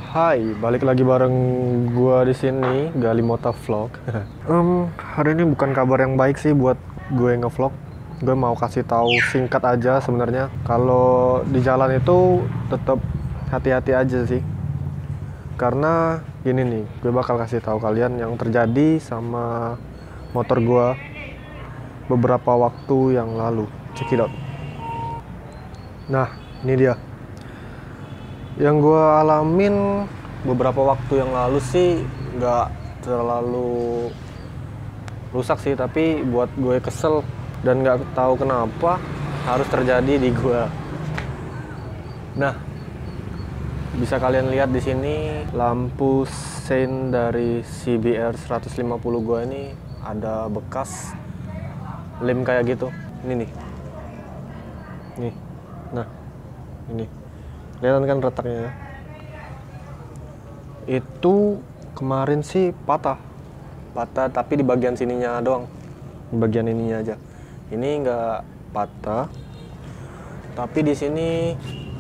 Hai, balik lagi bareng gua di sini, Gali Mota Vlog. Hari ini bukan kabar yang baik sih buat gue ngevlog. Gue mau kasih tahu singkat aja sebenarnya. Kalau di jalan itu tetap hati-hati aja sih. Karena gini nih, gue bakal kasih tahu kalian yang terjadi sama motor gua beberapa waktu yang lalu. Check it out. Nah, ini dia. Yang gue alamin beberapa waktu yang lalu sih nggak terlalu rusak sih, tapi buat gue kesel dan nggak tahu kenapa harus terjadi di gue. Nah, bisa kalian lihat di sini lampu sein dari CBR 150 gue ini ada bekas lem kayak gitu. Ini nih. Nih. Nah, ini. Kelihatan kan retaknya ya? Itu kemarin sih patah tapi di bagian sininya doang, di bagian ininya aja. Ini nggak patah, tapi di sini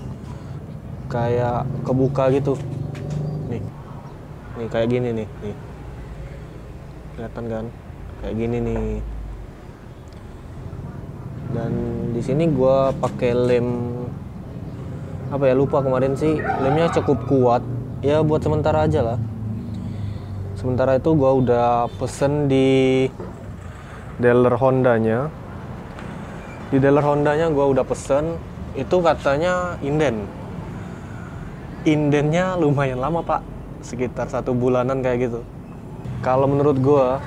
kayak kebuka gitu. Nih kayak gini nih. Kelihatan kan? Kayak gini nih. Dan di sini gua pakai lem apa ya, lupa kemarin sih, lemnya cukup kuat ya buat sementara aja lah. Sementara itu gua udah pesen di dealer Hondanya. Di dealer Hondanya gua udah pesen, itu katanya indennya lumayan lama pak, sekitar 1 bulanan kayak gitu. Kalau menurut gua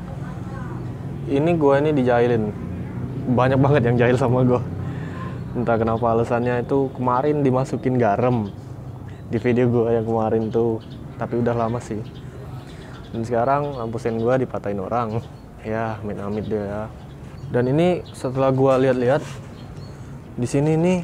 ini dijailin, banyak banget yang jahil sama gua. Entah kenapa alasannya, itu kemarin dimasukin garam di video gue yang kemarin tuh, tapi udah lama sih. Dan sekarang lampu sein gue dipatahin orang, ya amit-amit dia ya. Dan ini setelah gue lihat-lihat di sini nih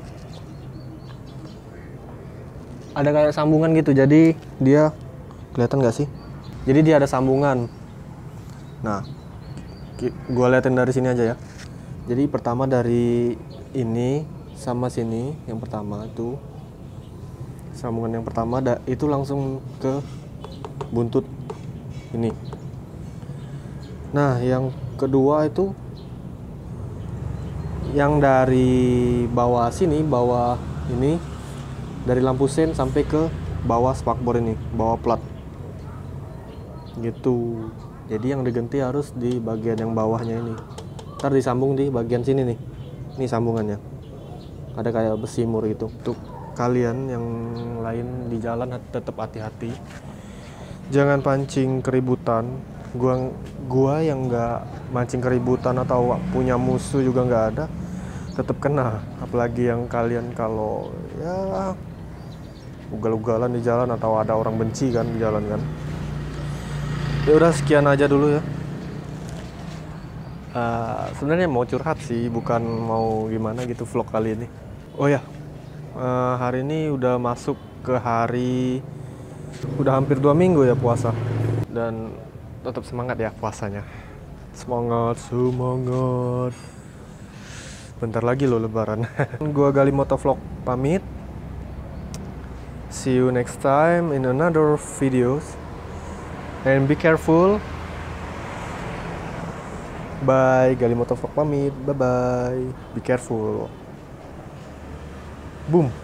ada kayak sambungan gitu, jadi dia kelihatan nggak sih? Jadi dia ada sambungan. Nah, gue liatin dari sini aja ya. Jadi pertama dari ini sama sini, yang pertama tuh sambungan yang pertama itu langsung ke buntut ini. Nah, yang kedua itu yang dari bawah sini, bawah ini, dari lampu sein sampai ke bawah spakbor ini, bawah plat gitu. Jadi yang diganti harus di bagian yang bawahnya ini. Ntar disambung di bagian sini nih. Ini sambungannya. Ada kayak besi mur gitu. Untuk kalian yang lain di jalan tetap hati-hati. Jangan pancing keributan. Gua yang nggak mancing keributan atau punya musuh juga nggak ada, tetap kena. Apalagi yang kalian kalau ya ugal-ugalan di jalan atau ada orang benci kan di jalan kan. Ya udah, sekian aja dulu ya. Sebenarnya mau curhat sih, bukan mau gimana gitu vlog kali ini. Oh ya, hari ini udah masuk ke hari, udah hampir 2 minggu ya puasa. Dan tetap semangat ya puasanya. Semangat. Bentar lagi loh lebaran. Gua Gali Mota Vlog pamit. See you next time in another videos. And be careful. Bye, Gali Mota Vlog pamit. Bye bye. Be careful. Boom.